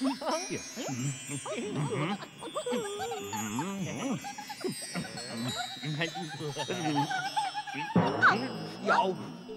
Jau.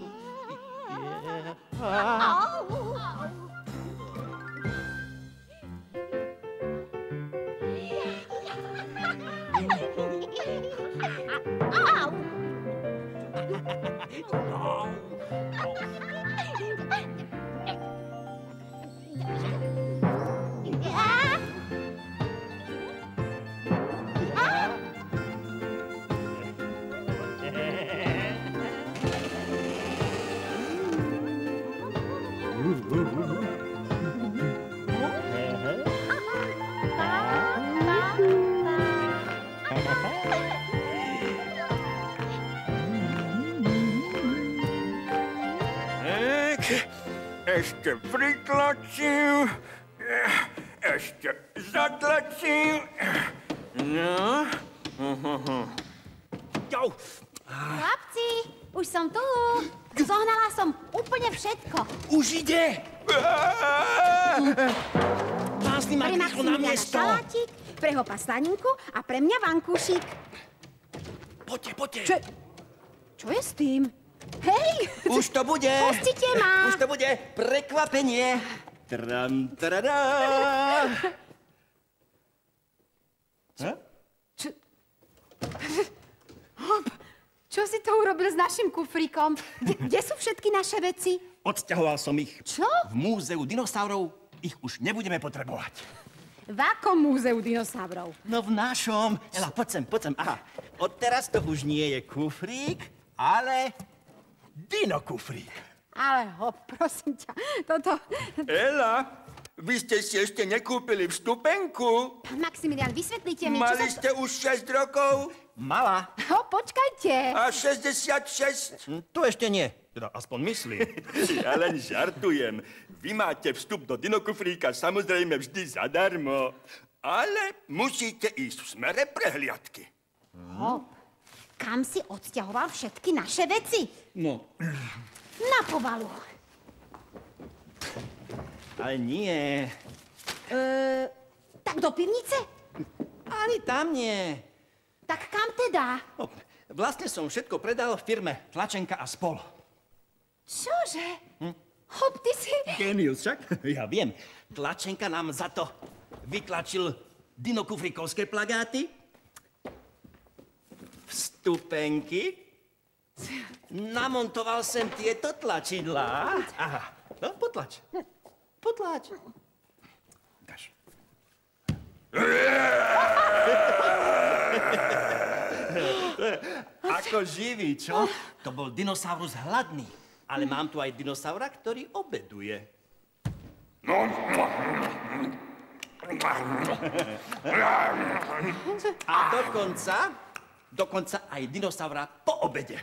Ešte pritlačím, ešte zatlačím. No. Chlapci, už som tu. Zohnala som úplne všetko. Už ide. Pán Slimák, Pre rýchlo na Maximiliana miesto. šalátik, pre Hopa slaninku a pre mňa vankúšik. Poďte. Čo je s tým? Hej! Už to bude. Pustite ma. Už to bude prekvapenie. Tram, tarará. Hop, čo si to urobil s našim kufríkom? Kde sú všetky naše veci? Odsťahoval som ich. Čo? V múzeu dinosaurov ich už nebudeme potrebovať. V akom múzeu dinosaurov? No v našom. Ela, poď sem. Aha, odteraz to už nie je kufrík, ale dinokufrík. Ale Hop, prosím ťa, toto... Ela, vy ste si ešte nekúpili vstupenku? Pán Maximilian, vysvetlite mi, Mali čo sa... ste už 6 rokov? Mala. Hop, počkajte. A 66? To ešte nie. Teda aspoň myslím. Ja len žartujem. Vy máte vstup do dinokufríka samozrejme vždy zadarmo. Ale musíte ísť v smere prehliadky. Hop, kam si odsťahoval všetky naše veci? No. Na povalu. Ale nie. Tak do pivnice? Ani tam nie. Tak kam teda? No, vlastne som všetko predal v firme Tlačenka a spol. Čože? Hop, ty si... Genius, však? Ja viem. Tlačenka nám za to vytlačil dinokufrikovské plagáty, vstupenky, namontoval sem tieto tlačidlá. Aha, no potlač. Potlač. Ukáž. Ako živý, čo? To bol dinosaurus hladný. Ale mám tu aj dinosaura, ktorý obeduje. A dokonca aj dinosaura po obede.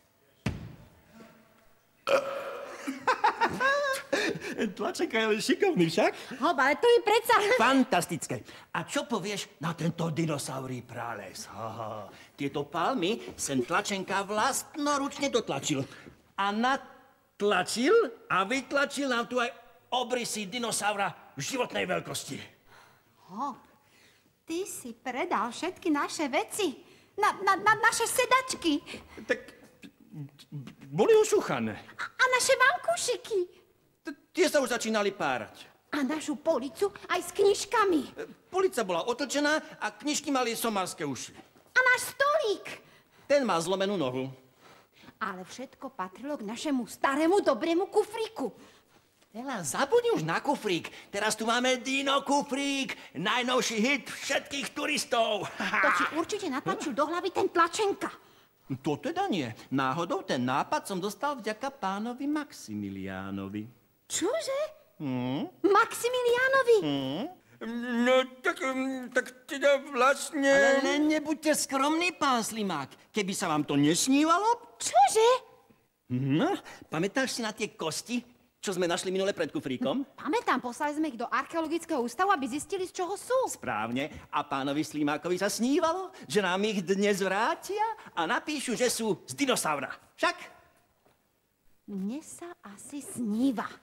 Tlačenka je len šikovný, však? Hop, ale to je predsa... Fantastické. A čo povieš na tento dinosaurí prales? Tieto palmy sem Tlačenka vlastnoručne dotlačil. A natlačil a vytlačil nám tu aj obrysy dinosaura životnej veľkosti. Hop, ty si predal všetky naše veci. Naše sedačky. Tak boli ošúchané. A naše vankúšiky. Tie sa už začínali párať. A našu policu aj s knižkami. Polica bola otočená a knižky mali somárske uši. A náš stolík. Ten má zlomenú nohu. Ale všetko patrilo k našemu starému, dobrému kufríku. Ela, zabudni už na kufrík. Teraz tu máme dinokufrík. Najnovší hit všetkých turistov. To ti určite natlačil do hlavy ten Tlačenka. To teda nie. Náhodou ten nápad som dostal vďaka pánovi Maximiliánovi. Čože? Maximiliánovi? No, tak teda vlastne... Ale len nebuďte skromný, pán Slimák. Keby sa vám to nesnívalo... Čože? No, pamätáš si na tie kosti, čo sme našli minule pred kufríkom? Pamätám, poslali sme ich do archeologického ústavu, aby zistili, z čoho sú. Správne. A pánovi Slimákovi sa snívalo, že nám ich dnes vrátia a napíšu, že sú z dinosaura. Však? Mne sa asi sníva.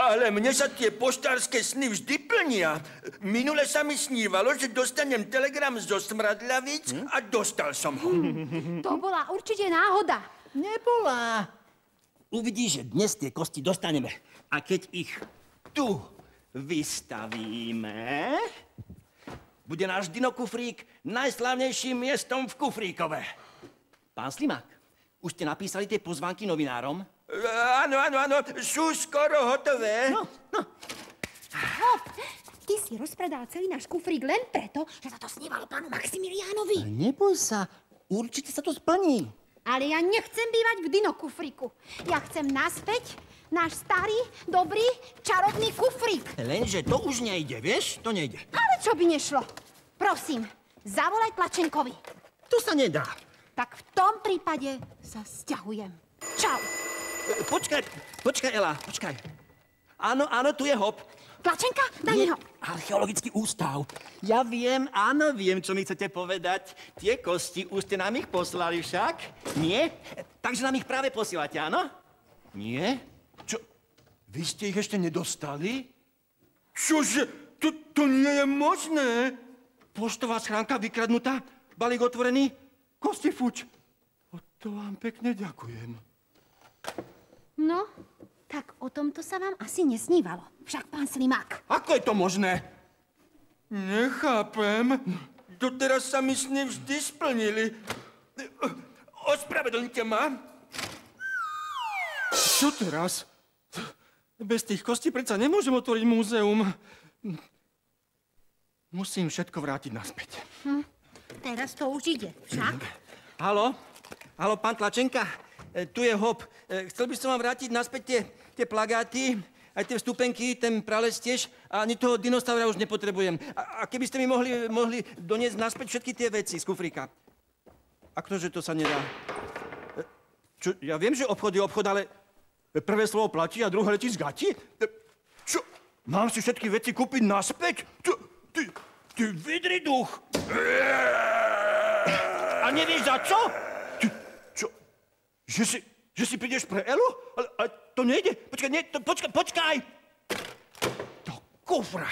Ale mne sa tie poštárske sny vždy plnia. Minule sa mi snívalo, že dostanem telegram zo Smradľavíc a dostal som ho. To bola určite náhoda. Nebola. Uvidíš, že dnes tie kosti dostaneme. A keď ich tu vystavíme, bude náš dinokufrík najslavnejším miestom v Kufríkove. Pán Slimák, už ste napísali tie pozvánky novinárom? Áno, sú skoro hotové. No. Hop, ty si rozpredal celý náš kufrík len preto, že sa to snívalo pánu Maximiliánovi. Neboj sa, určite sa to splní. Ale ja nechcem bývať v dinokufríku. Ja chcem naspäť náš starý, dobrý, čarovný kufrík. Lenže to už nejde, vieš? To nejde. Ale čo by nešlo? Prosím, zavolaj Tlačenkovi. To sa nedá. Tak v tom prípade sa sťahujem. Čau. Počkaj, Ela, počkaj. Áno, tu je Hop. Tlačenka, daj mi ho. Archeologický ústav. Ja viem, čo mi chcete povedať. Tie kosti, už ste nám ich poslali však? Nie? Takže nám ich práve posielate, áno? Nie? Čo? Vy ste ich ešte nedostali? Čože? To nie je možné. Poštová schránka vykradnutá, balík otvorený, kosti fuč. To vám pekne ďakujem. No, tak o tomto sa vám asi nesnívalo. Však, pán Slimák. Ako je to možné? Nechápem. Doteraz sa mi sny vždy splnili. Ospravedlňte ma. Čo teraz? Bez tých kostí predsa nemôžem otvoriť múzeum. Musím všetko vrátiť naspäť. Teraz to už ide, však? Haló, pán Tlačenka, tu je Hop. Chcel by som vám vrátiť naspäť tie plagáty, aj tie vstupenky, ten prales tiež, a ani toho dinosaura už nepotrebujem. A keby ste mi mohli doniesť naspäť všetky tie veci z kufríka. A ktože to sa nedá? Čo, ja viem, že obchod je obchod, ale prvé slovo platí a druhé letí z gati? Čo? Mám si všetky veci kúpiť naspäť? Ty vidrý duch! A nevieš za čo? Čo? Že si prídeš pre Elu? Ale to nejde. Počkaj! Do kufra.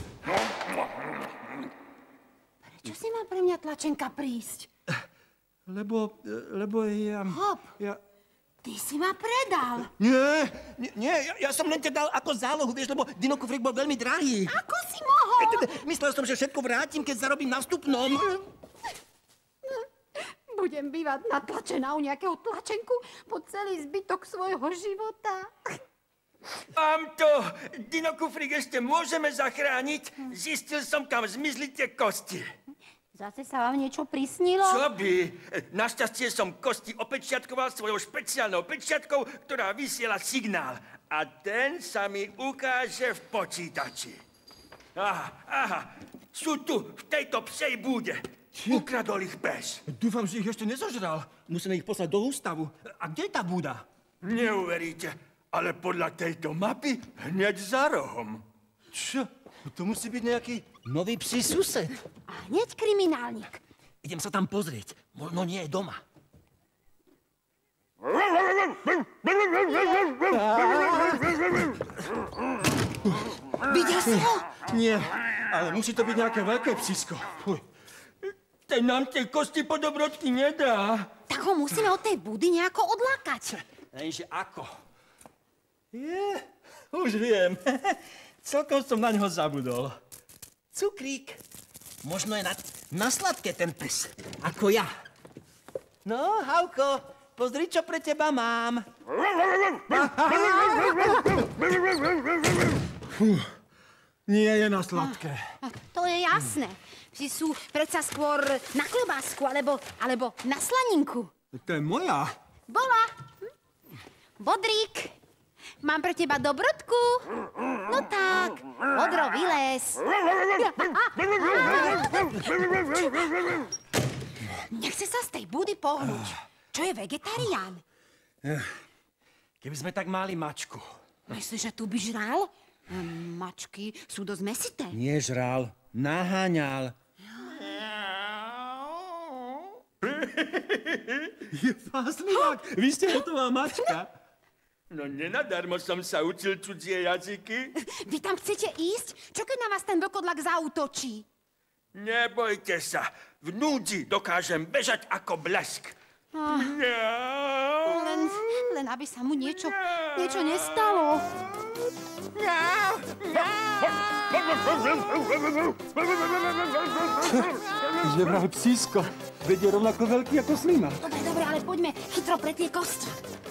Prečo si mal pre mňa Tlačenka prísť? Lebo ja... Hop, ty si ma predal. Nie, ja som len te dal ako zálohu, vieš, lebo dinokufrík bol veľmi drahý. Ako si mohol? Myslel som, že všetko vrátim, keď zarobím na vstupnom. Budem bývať natlačená u nejakého Tlačenku po celý zbytok svojho života. Mám to! Dinokufrík ešte môžeme zachrániť. Zistil som, kam zmizli tie kosti. Zase sa vám niečo prisnilo? Čo by? Našťastie som kosti opečiatkoval svojou špeciálnou pečiatkou, ktorá vysiela signál. A ten sa mi ukáže v počítači. Aha, sú tu, v tejto psej búde. Ukradol ich pes. Dúfam, že ich ešte nezožral. Musíme ich poslať do ústavu. A kde je tá búda? Neuveríte, ale podľa tejto mapy hneď za rohom. Čo? To musí byť nejaký nový psí sused. A hneď kriminálnik. Idem sa tam pozrieť. Možno nie je doma. Videl si ho? Nie, ale musí to byť nejaké veľké psisko. Fuj. Ten nám tie kosti po dobrodky nedá. Tak ho musíme od tej budy nejako odlákať. Lenže ako? Už viem. Celkom som na ňo zabudol. Cukrík. Možno je na sladké ten pes. Ako ja. No, Hauko, pozri, čo pre teba mám. Nie je na sladké. To je jasné. Vždy sú predsa skôr na klobásku alebo na slaninku. To je moja. Bola. Bodrík, mám pre teba dobrodku. No tak, Bodro, vylez. Nechce sa z tej budy pohnúť. Čo je vegetarián? Keby sme tak mali mačku. Myslíš, že tu by žral? Mačky sú dosť mesité. Nie žral, naháňal. Je Pán Slimák, vy ste hotová mačka. No nenadarmo som sa učil cudzie jazyky. Vy tam chcete ísť? Čo keď na vás ten vlkodlak zaútočí? Nebojte sa, v núdzi dokážem bežať ako blesk. Len aby sa mu niečo nestalo. Že vraj psísko, veď je rovnako veľký ako slina. Dobre, ale poďme chytro pre tie kosti.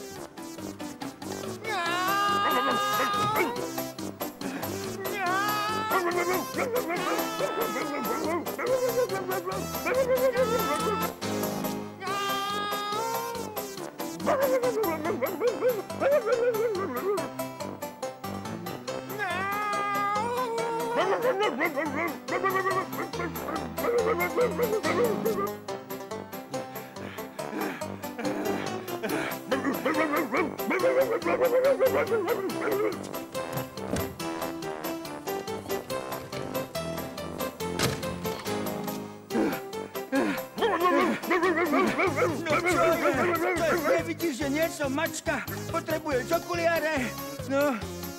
Nevidíš, že nie som mačka? Potrebuješ okuliare? No.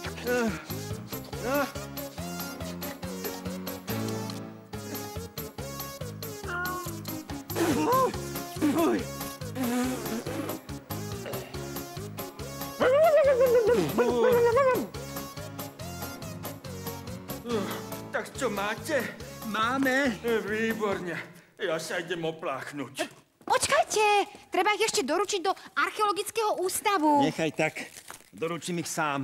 Fuj. Tak čo máte? Máme. Výborne. Ja sa idem opláchnuť. Počkajte, treba ich ešte doručiť do archeologického ústavu. Nechaj tak. Doručím ich sám.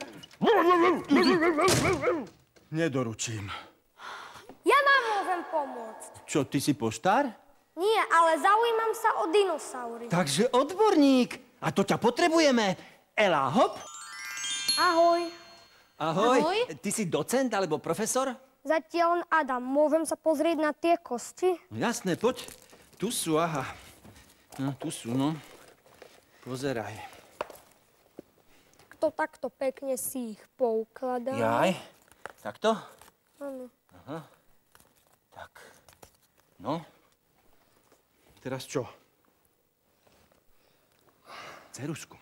Nedoručím. Ja vám môžem pomôcť. Čo, ty si poštár? Nie, ale zaujímam sa o dinosaury. Takže odborník. A to ťa potrebujeme. Ela, hop. Ahoj. Ahoj. Ahoj. Ty si docent alebo profesor? Zatiaľ len Adam. Môžem sa pozrieť na tie kosti? Jasné, poď. Tu sú, aha. No, tu sú, no. Pozeraj. Kto takto pekne si ich poukladá? Jaj. Takto? Áno. Aha. Tak. No. Teraz čo? Ceruzku.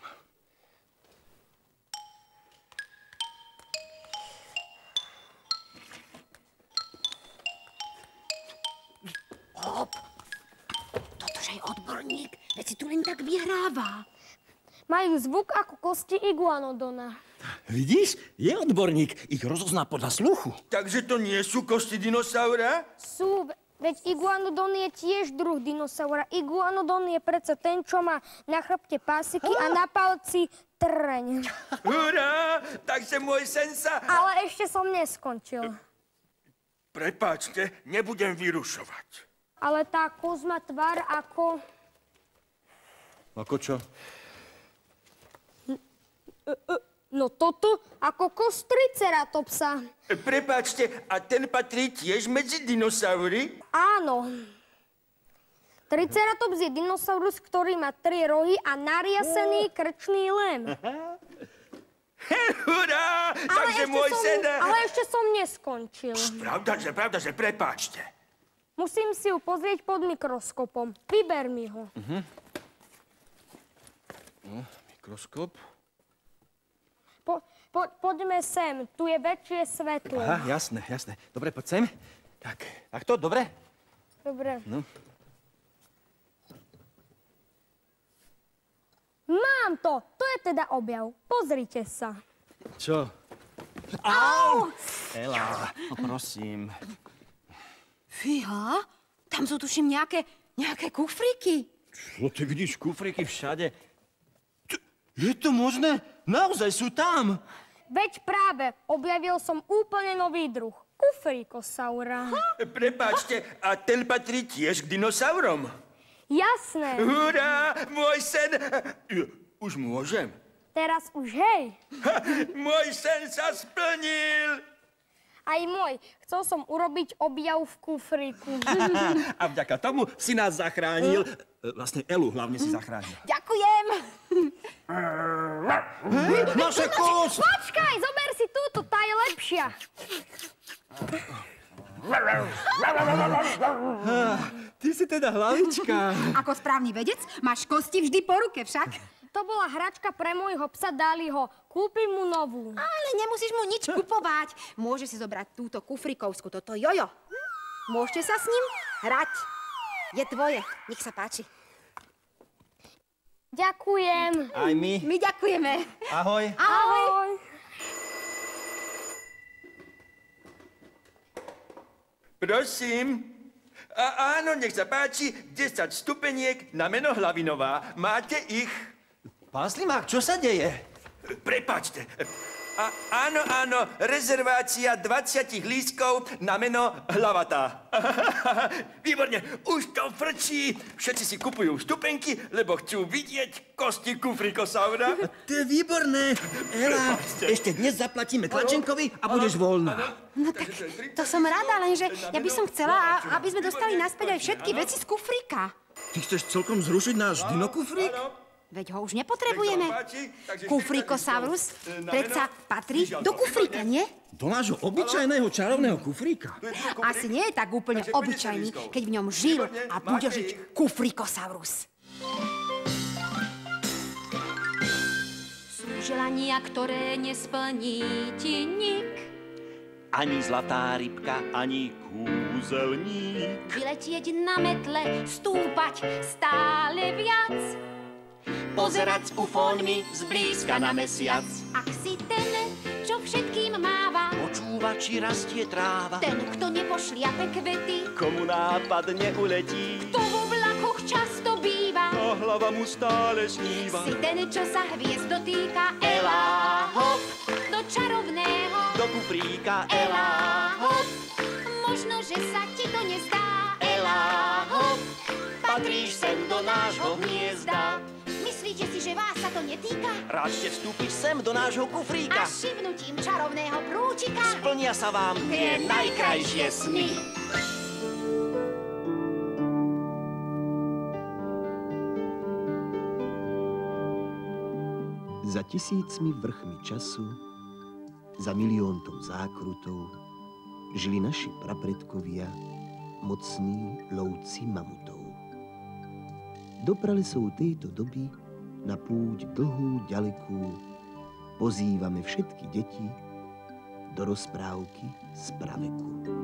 Totože je odborník, veď si tu len tak vyhráva. Majú zvuk ako kosti iguanodona. Vidíš? Je odborník. Ich rozozná podľa sluchu. Takže to nie sú kosti dinosaura? Sú, veď iguanodon je tiež druh dinosaura. Iguanodon je predsa ten, čo má na chrbte pásiky a na palci trň. Hurá! Takže môj sen sa... Ale ešte som neskončil. Prepáčte, nebudem vyrušovať. Ale tá koz má tvár ako... Ako čo? No toto ako kost triceratopsa. Prepáčte, a ten patrí tiež medzi dinosaury? Áno. Triceratops je dinosaurus, ktorý má 3 rohy a nariasený krčný lem. Hurá! Takže môj sen... Ale ešte som neskončil. Pravda, že prepáčte. Musím si ju pozrieť pod mikroskopom. Vyber mi ho. Mikroskop. Poďme sem, tu je väčšie svetlo. Aha, jasné. Dobre, poď sem. Takto, dobre? Dobre. No. Mám to! To je teda objav. Pozrite sa. Čo? Au! Ela, prosím. Fíha, tam sú tuším nejaké kufríky. Čo, ty vidíš kufríky všade? Je to možné? Naozaj sú tam? Veď práve, objavil som úplne nový druh. Kufrikosaura. Prepáčte, a ten patrí tiež k dinosaurom? Jasné. Hurá! Môj sen... Už môžem? Teraz už hej. Môj sen sa splnil! Aj môj. Chcel som urobiť objav v kufriku. A vďaka tomu si nás zachránil. Vlastne Elu hlavne si zachránil. Ďakujem. Naše kus! Počkaj, zober si túto, tá je lepšia. Ty si teda hlavička. Ako správny vedec máš kosti vždy po ruke však. To bola hračka pre môjho psa Daliho. Kúpim mu novú. Ale nemusíš mu nič kupovať. Môžeš si zobrať túto kufrikovskú, toto jojo. Môžete sa s ním hrať. Je tvoje, nech sa páči. Ďakujem. Aj my. My ďakujeme. Ahoj. Ahoj. Prosím. Áno, nech sa páči, 10 stupeniek na meno Hlavinová. Máte ich? Pán Slimák, čo sa deje? Prepáčte. Áno, rezervácia 20 lístkov na meno Hlavatá. Výborne, už to frčí. Všetci si kupujú vstupenky, lebo chcú vidieť kosti kufrikosaura. To je výborné. Ela, ešte dnes zaplatíme tlačenkovi a budeš voľná. No tak, to som rada, lenže ja by som chcela, aby sme dostali naspäť aj všetky veci z kufríka. Ty chceš celkom zrušiť náš dinokufrík? Veď ho už nepotrebujeme. Kufrikosaurus predsa patrí do kufríka, nie? Do nášho obyčajného čarovného kufríka? Asi nie je tak úplne obyčajný, keď v ňom žil a bude žiť Kufrikosaurus. Sú želania, ktoré nesplní ti nik. Ani zlatá rybka, ani kúzelník. Vyletieť na metle, stúpať stále viac. Pozerať s ufónmi zblízka na mesiac. Ak si ten, čo všetkým máva, Počúvať, či rastie tráva. ten, kto nepošliape kvety, Komu nápad neuletí, to v oblakoch často býva. a hlava mu stále sníva. Si ten, čo sa hviezd dotýka, Elá, hop, do čarovného, do kufríka. Elá, hop. Možno, že sa ti to nezdá, Elá, hop, patríš sem do nášho hniezda. Myslíte si, že vás sa to netýka? Ráčte vstúpiš sem do nášho kufríka. A šibnutím čarovného prúčika Splnia sa vám tie najkrajšie sny. Za tisícmi vrchmi času, za milión ton zákrutov, žili naši prapredkovia, mocní lovci mamutov. Do pralesov tejto doby na púť dlhú, ďalekú pozývame všetky deti do rozprávky z praveku.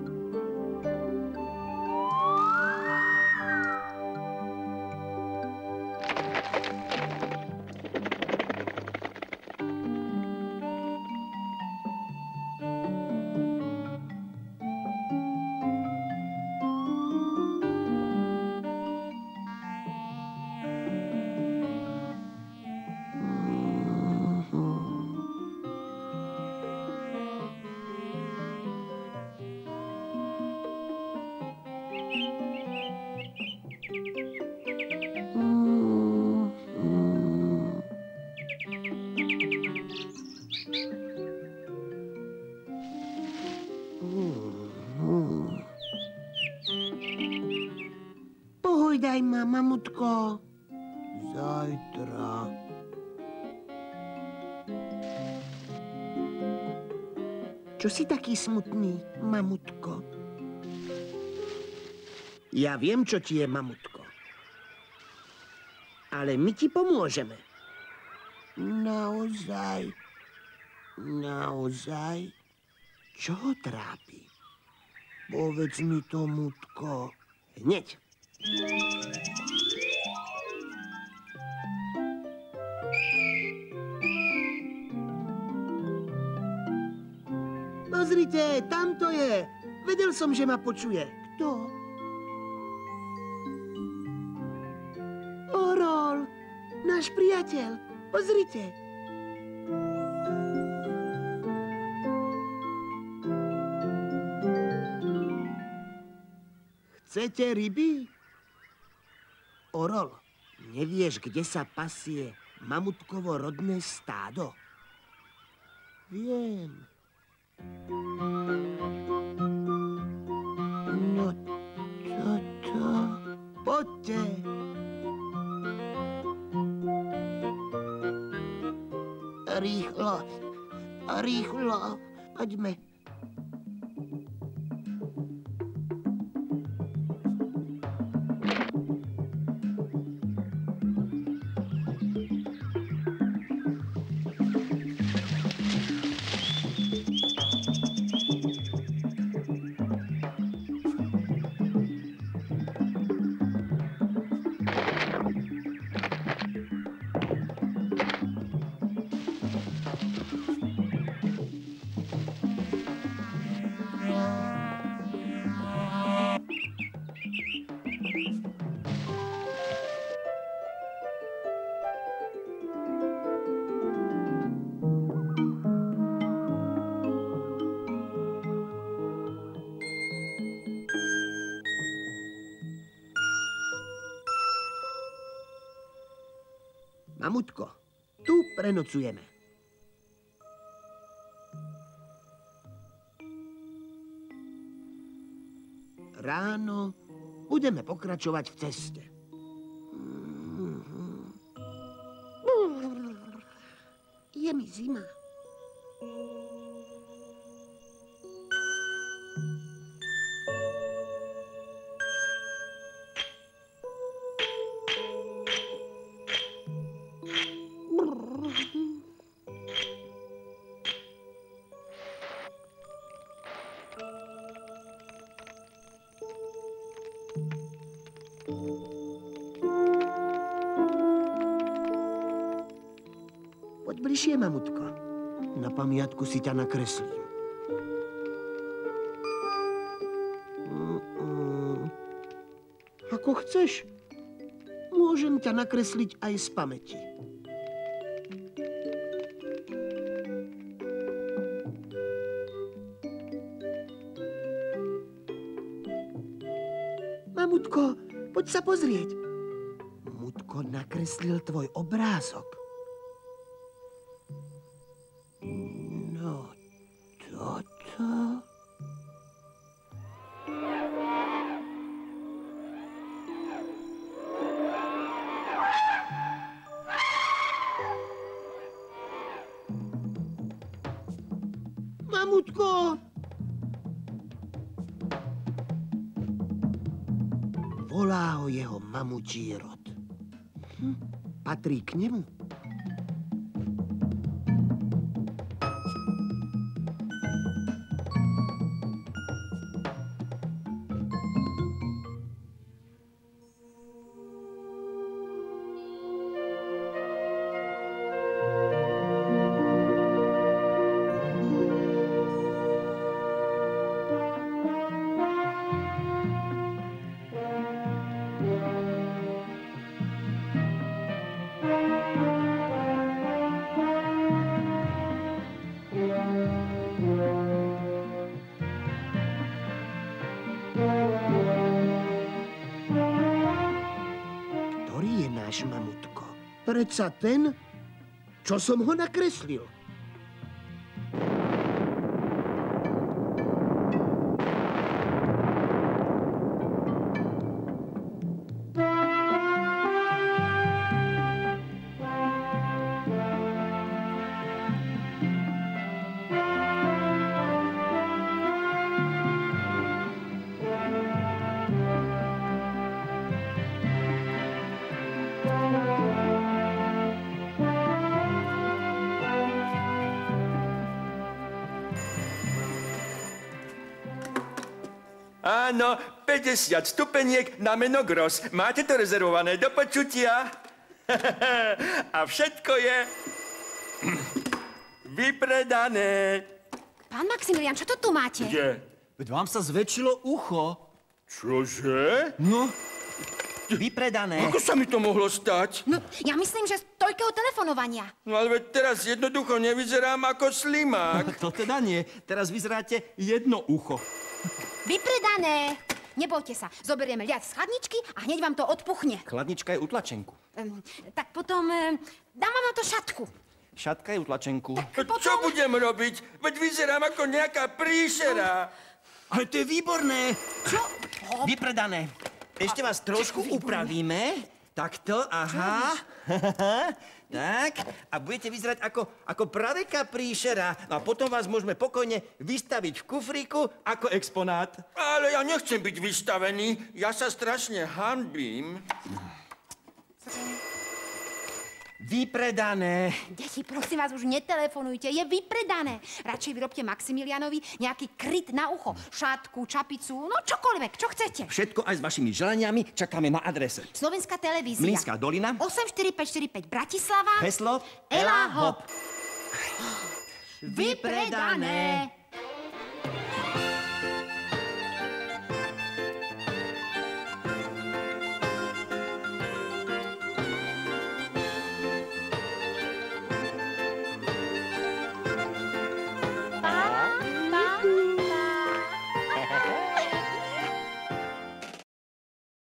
Pohojdaj ma, mamutko. Zajtra. Čo si taký smutný, mamutko? Ja viem, čo ti je, mamutko. Ale my ti pomôžeme. Naozaj? Naozaj? Čo ho trápi? Povedz mi to, mutko. Hneď. Pozrite, tam to je. Vedel som, že ma počuje. Kto? Orol, náš priateľ. Pozrite. Chcete ryby? Orol, nevieš, kde sa pasie mamutkovo rodné stádo? Viem. No toto... Poďte. Rýchlo. Rýchlo. Poďme. Mamutko, tu prenocujeme. Ráno budeme pokračovať v ceste. Je mi zima. Poď bližšie, mamutko. Na pamiatku si ťa nakreslím. Ako chceš. Môžem ťa nakresliť aj z pamäti. Mamutko, poď sa pozrieť. Mutko nakreslil tvoj obrázok. No, toto... Mamutko! Volá ho jeho mamutí rod. Patrí k nemu? Ktorý je náš mamutko? Predsa ten, čo som ho nakreslil. Áno, 50 stupeniek na meno Gross. Máte to rezervované do počutia? A všetko je vypredané. Pán Maximilián, čo to tu máte? Kde? Veď vám sa zväčšilo ucho. Čože? No, vypredané. Ako sa mi to mohlo stať? No, ja myslím, že z toľkého telefonovania. No ale veď teraz jednoducho nevyzerám ako slimák. To teda nie. Teraz vyzeráte jedno ucho. Vypredané! Nebojte sa, zoberieme ľad z chladničky a hneď vám to odpuchne. Chladnička je u tlačenku. Tak potom dám vám na to šatku. Šatka je u tlačenku. Čo budem robiť? Veď vyzerám ako nejaká príšera. Ale to je výborné. Čo? Vypredané. Ešte vás trošku upravíme. Takto, aha. Tak. A budete vyzerať ako praveká príšera. No a potom vás môžeme pokojne vystaviť v kufríku ako exponát. Ale ja nechcem byť vystavený. Ja sa strašne hanbím. Vypredané. Deti, prosím vás, už netelefonujte. Je vypredané. Radšej vyrobte Maximilianovi nejaký kryt na ucho. Šatku, čapicu, no čokoľvek, čo chcete. Všetko aj s vašimi želaniami čakáme na adrese. Slovenská televízia. Mlynská dolina. 84545 Bratislava. Heslo Ela Hop. Vypredané.